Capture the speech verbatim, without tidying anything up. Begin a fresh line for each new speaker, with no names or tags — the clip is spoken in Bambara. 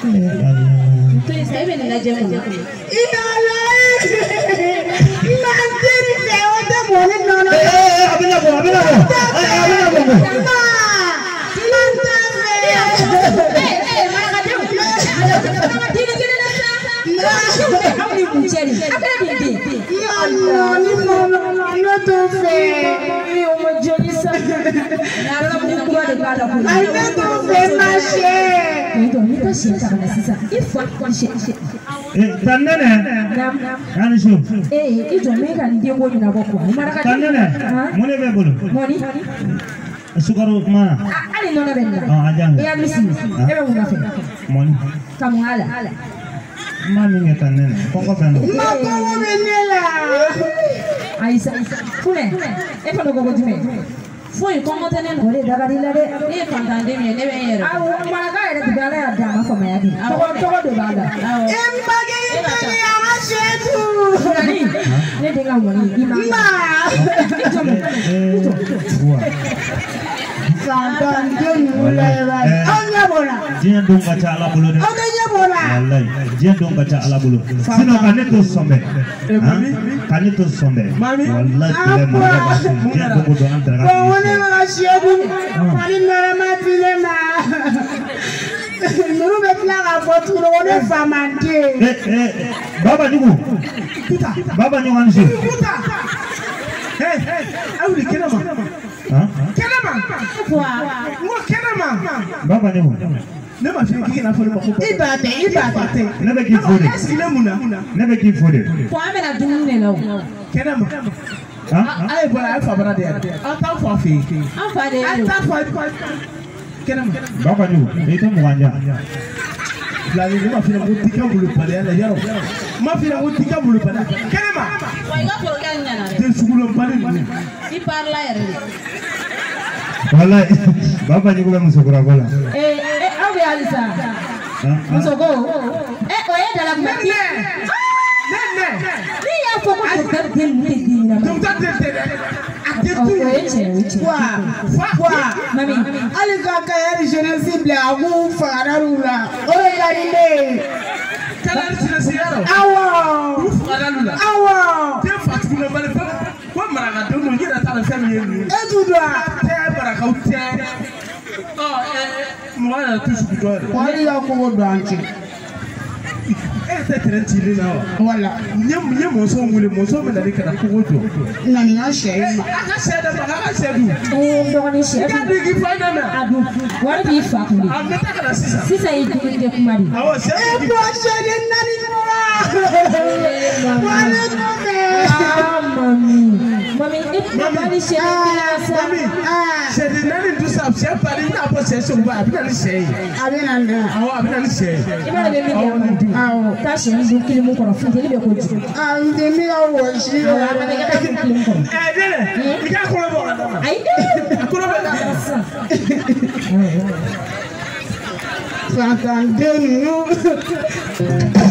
to sai ben na je mu
ina lai mantiri de o de mo ni no no
eh abina bo abina bo abina bo
ma mantiri eh eh ma ka de ma tiri tiri na na hamni mu jeri akade de ya no ni no no no to fe ni o mo jeri sa na ra mu ko de ka da ko ai na to fe ma she ni to ni ta she ta na sisa ifa kwa she
eh tanene
nam
yani shu
eh ijo me ka ndi ko nyina boko mara ka
tanene mune be bulu
moni
sukaru mana
ali no na benna
oh ajang
e amisi e be mu na fe
moni
kamu ala
mami nge tanene kongo fendo
ma ko wo benela aisa fune e fa no go jime foi como tenen ore daga dilare e fantande me ne be yero awu mara ka ere digala ya dama ko ma yadi to to do bada em bage tani ya shetu nani ne dinga woni ima ma fantande mule ba anya bola
dia dong kaca ala bulu de
anya bola
wallahi dia dong kaca ala bulu sino kane to sombe kane to sombe wallahi kule ma dia dong do antara
woni ma shetu wani mara ma tilema nuru be plaga fotu ro ne famante
eh eh baba nyugo puta baba nyugo anshi
puta hey hey awli kenama
ha
kenama kwa ngo kenama
baba nyugo
ne ma fi kiki na fo ko ibate ibate
ne be ki fode
esile muna
ne be ki fode
ko amena dunu ne lawo kenama ha ay bora ay fa bara de ata fo fi afa de ata fo kenama
baba nyugo ite muwanja
la ni ma fi na ko tika bulu pale ala yaro ma fi na ko tika bulu pale kenama wa ga ko ga nyana de sugulo pale ni di parla yare
wallahi baba nyugo be musukura gola
eh eh awe alisa musogo eh oye dala mati nene ni ya fo ko to kan den ni di na to ta de de atetu kwa kwa mami alika ka yari jeunesse bla agu fararula ore yarinde kala jeunesse yaro awo fararula awo te fatu na bale ko maraga do no yira ta la fami yenu edudwa te baraka utie oh eh mo na tu su do wali ya ko do anchi eh te trentili na wala nyem nyem mo so ngule mo so me na de kana ko do na ni na she ma aka she da ba aka she du eh ndo ni she ka du gi fa na na adu wali bi fa ku ni amna ta kana sisa sisa yi du de kumari awo she eh bo she de na ni mura wali no me mami mami mami she mami she de na ni du sa she pa ni na po she so ba abi na ni she abi na na awo abi na ni she ibara be mi awo ta she ndu kilimu ko fu tele be ko ju ah inde mi awo shi awo ama be ka kilimu ko eh dele ika ko lo bo ai ko lo be ka sa Santandenu